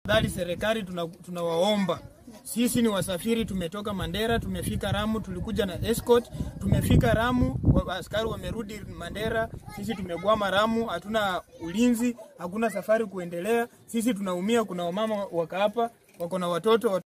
Dali serikali tunawaomba. Sisi ni wasafiri, tumetoka Mandera, tumefika Ramu, tulikuja na escort, tumefika Ramu, askari wamerudi Mandera, sisi tumegwama Ramu, hatuna ulinzi, hakuna safari kuendelea, sisi tunaumia, kuna wamama waka hapa, wako na watoto.